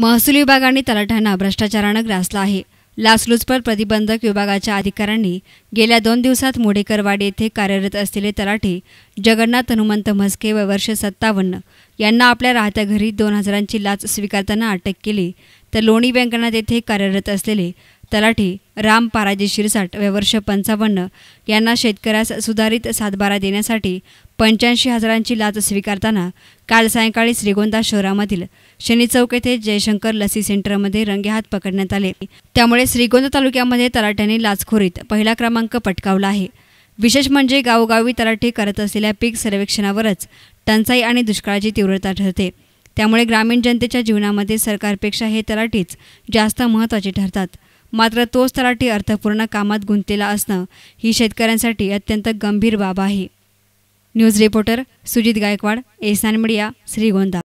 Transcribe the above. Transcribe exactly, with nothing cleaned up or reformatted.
महसूल विभागाने तलाठ्यांना भ्रष्टाचारानं ग्रासलं आहे। लाचलुचपत प्रतिबंधक विभागाच्या अधिकाऱ्यांनी गेल्या दोन दिवसात मुडेकरवाडी येथे कार्यरत असलेले तलाठी जगन्नाथ हनुमंत म्हस्के व वर्ष सत्तावन्न यांना आपल्या राहत्या घरी दोन हजारांची लाच स्वीकारताना अटक केली। तर लोणी व्यंकनाथ येथे कार्यरत असलेले तलाठी राम पाराजी शिरसाट व वर्ष पंचावन्न यांना शेतकऱ्यास सुधारित सातबारा देण्यासाठी पंच्याऐंशी हजारांची लाच स्वीकारताना काल सायंकाळी श्रीगोंदा शहरामधील शनी चौक येथे जयशंकर लसी सेंटरमध्ये रंगेहात पकडण्यात आले। त्यामुळे श्रीगोंदा तालुक्यामध्ये तलाट्यांनी लाचखोरीत पहिला क्रमांक पटकावला आहे। विशेष म्हणजे गावोगावी तलाठी करत असलेल्या पीक सर्वेक्षणावरच टंचाई आणि दुष्काळाची तीव्रता ठरते। त्यामुळे ग्रामीण जनतेच्या जीवनामध्ये सरकारपेक्षा हे तलाठीच जास्त महत्त्वाचे ठरतात। मात्र तोच तलाठी अर्थपूर्ण कामात गुंतलेला असणं ही शेतकऱ्यांसाठी अत्यंत गंभीर बाब आहे। News reporter Sujit Gaikwad, S nine media, Shrigonda.